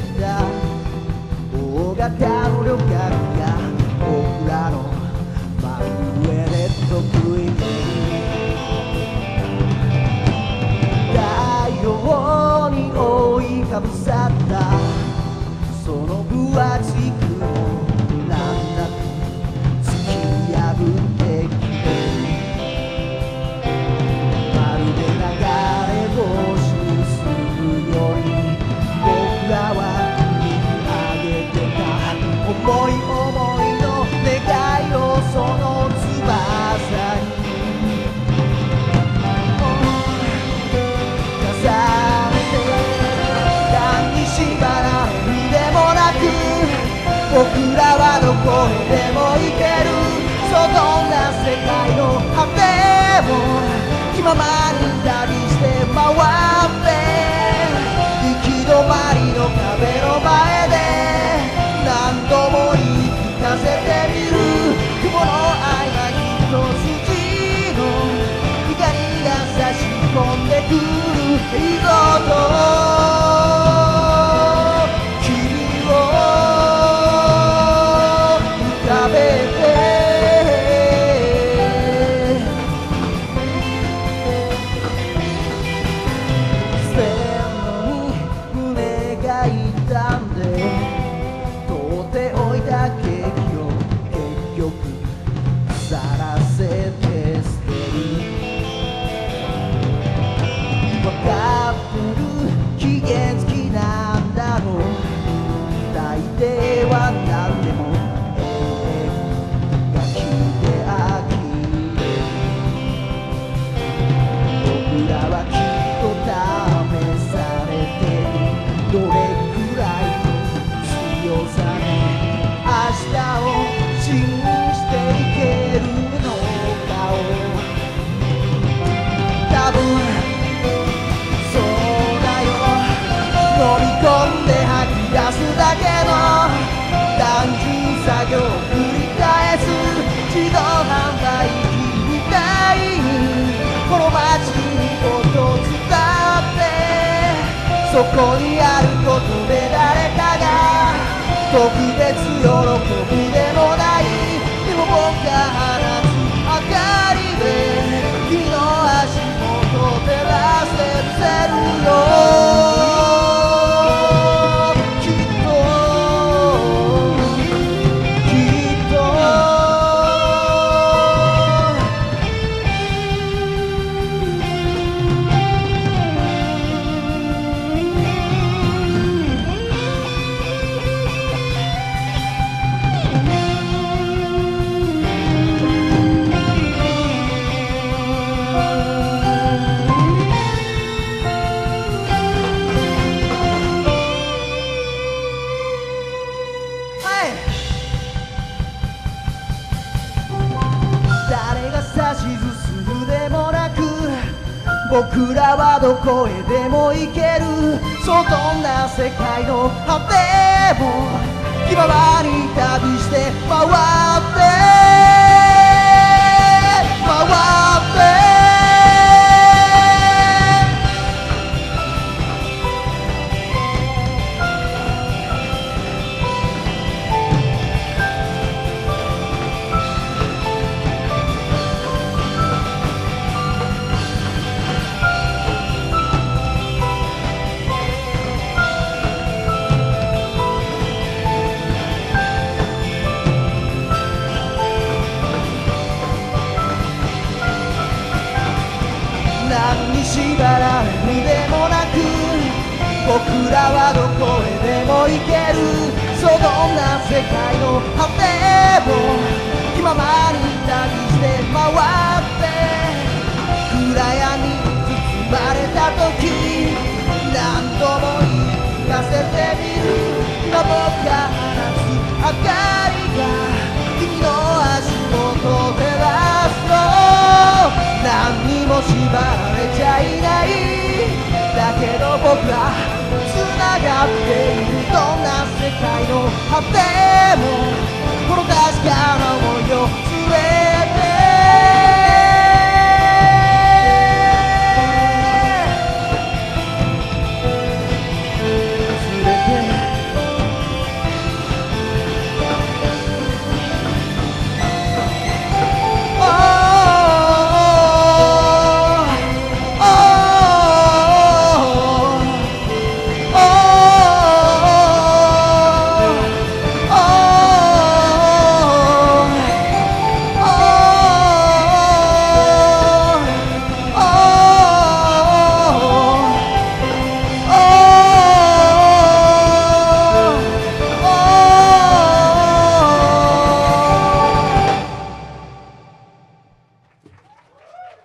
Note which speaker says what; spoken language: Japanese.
Speaker 1: た大型の旅客が僕らの真上で得意に太陽に覆いかぶさったその分厚い雲なんだ突き破ってきてまるで流れ星にするように僕らは見上げてた思い思いの願いをその翼に重ねて何に縛られるでもなく僕らはどこへでも行けるそうどんな世界の果ても気ままに旅して回って行き止まりの壁の前で何度も言い聞かせてみる雲の合間一筋の光が差し込んでくるいいぞと単純作業を繰り返す自動販売機みたいにこの街に音伝ってそこにあることで誰かが特別喜ぶでもないでも僕が放つ明かりで君の足元を照らしてみせるよ僕らはどこへでも行けるそうどんな世界の果ても気ままに旅して回って何に縛られるでもなく僕らはどこへでも行けるそうどんな世界の果ても気ままに旅して回って暗闇に包まれた時何度も言い聞かせてみる今僕が放つ明かりが君の足元を照らすと何にも縛られちゃいないだけど僕ら繋がっているどんな世界の果ても